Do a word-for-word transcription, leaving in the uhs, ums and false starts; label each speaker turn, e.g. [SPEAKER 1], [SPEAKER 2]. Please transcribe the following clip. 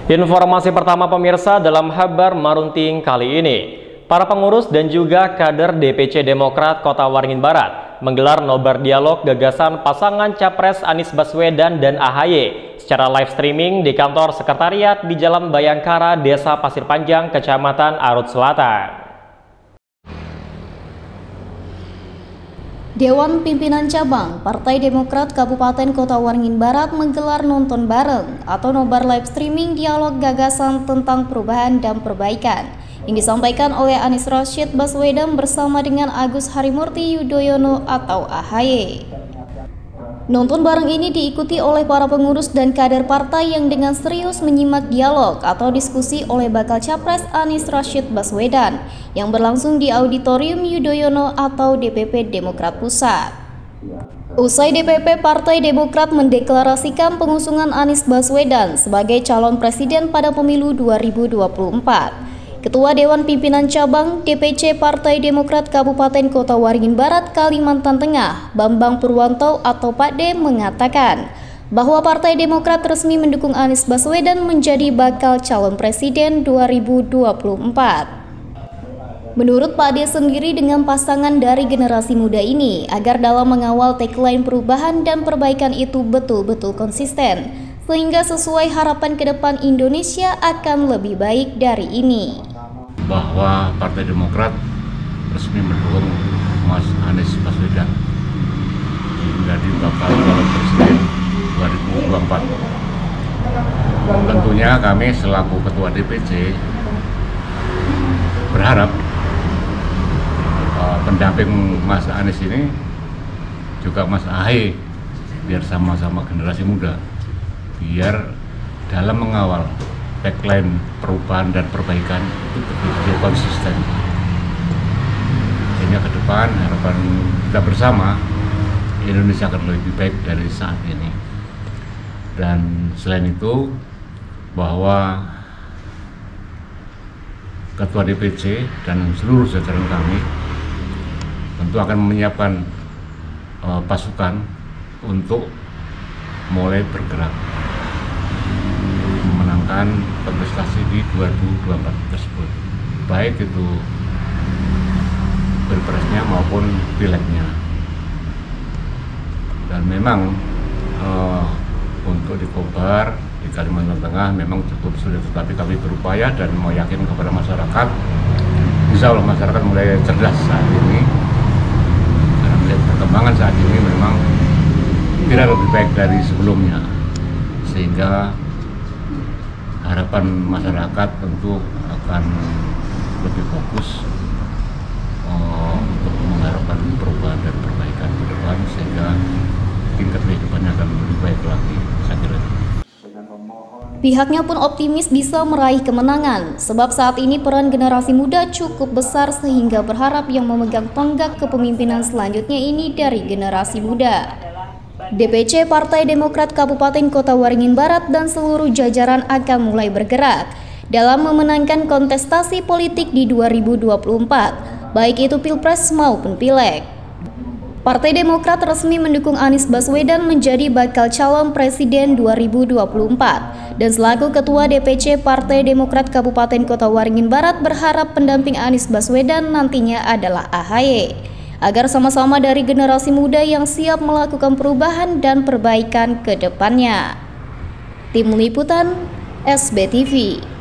[SPEAKER 1] Informasi pertama pemirsa dalam Habar Marunting kali ini. Para pengurus dan juga kader D P C Demokrat Kota Waringin Barat menggelar nobar dialog gagasan pasangan Capres Anies Baswedan dan A H Y secara live streaming di kantor sekretariat di Jalan Bayangkara, Desa Pasir Panjang, Kecamatan Arut Selatan.
[SPEAKER 2] Dewan Pimpinan Cabang Partai Demokrat Kabupaten Kota Waringin Barat menggelar nonton bareng atau nobar live streaming dialog gagasan tentang perubahan dan perbaikan yang disampaikan oleh Anies Rashid Baswedan bersama dengan Agus Harimurti Yudhoyono atau A H Y. Nonton bareng ini diikuti oleh para pengurus dan kader partai yang dengan serius menyimak dialog atau diskusi oleh bakal Capres Anies Rashid Baswedan yang berlangsung di Auditorium Yudhoyono atau D P P Demokrat Pusat. Usai D P P Partai Demokrat mendeklarasikan pengusungan Anies Baswedan sebagai calon presiden pada pemilu dua ribu dua puluh empat. Ketua Dewan Pimpinan Cabang D P C Partai Demokrat Kabupaten Kota Waringin Barat, Kalimantan Tengah, Bambang Purwanto atau Pak D mengatakan bahwa Partai Demokrat resmi mendukung Anies Baswedan menjadi bakal calon presiden dua ribu dua puluh empat. Menurut Pak D sendiri, dengan pasangan dari generasi muda ini agar dalam mengawal tagline perubahan dan perbaikan itu betul-betul konsisten, sehingga sesuai harapan ke depan Indonesia akan lebih baik dari ini.
[SPEAKER 3] Bahwa Partai Demokrat resmi mendukung Mas Anies Baswedan menjadi bakal calon presiden dua ribu dua puluh empat. Tentunya kami selaku Ketua D P C berharap uh, pendamping Mas Anies ini juga Mas A H Y biar sama-sama generasi muda, biar dalam mengawal tagline perubahan dan perbaikan itu betul-betul konsisten. Sehingga ke depan harapan kita bersama Indonesia akan lebih baik dari saat ini. Dan selain itu bahwa Ketua D P C dan seluruh jajaran kami tentu akan menyiapkan uh, pasukan untuk mulai bergerak memenangkan kontestasi di dua ribu dua puluh empat tersebut, baik itu pilpresnya maupun pileknya. Dan memang uh, untuk di Kobar, di Kalimantan Tengah memang cukup sulit, tetapi kami berupaya dan mau yakin kepada masyarakat, insya Allah masyarakat mulai cerdas saat ini karena melihat perkembangan saat ini memang tidak lebih baik dari sebelumnya, sehingga harapan masyarakat tentu akan lebih fokus uh, untuk mengharapkan perubahan dan perbaikan ke depan, sehingga tingkat kehidupannya akan lebih baik lagi, saya kira.
[SPEAKER 2] Pihaknya pun optimis bisa meraih kemenangan, sebab saat ini peran generasi muda cukup besar sehingga berharap yang memegang tonggak kepemimpinan selanjutnya ini dari generasi muda. D P C Partai Demokrat Kabupaten Kota Waringin Barat dan seluruh jajaran akan mulai bergerak dalam memenangkan kontestasi politik di dua ribu dua puluh empat, baik itu Pilpres maupun Pileg. Partai Demokrat resmi mendukung Anies Baswedan menjadi bakal calon presiden dua ribu dua puluh empat, dan selaku Ketua D P C Partai Demokrat Kabupaten Kota Waringin Barat berharap pendamping Anies Baswedan nantinya adalah A H Y, agar sama-sama dari generasi muda yang siap melakukan perubahan dan perbaikan ke depannya. Tim Liputan S B T V.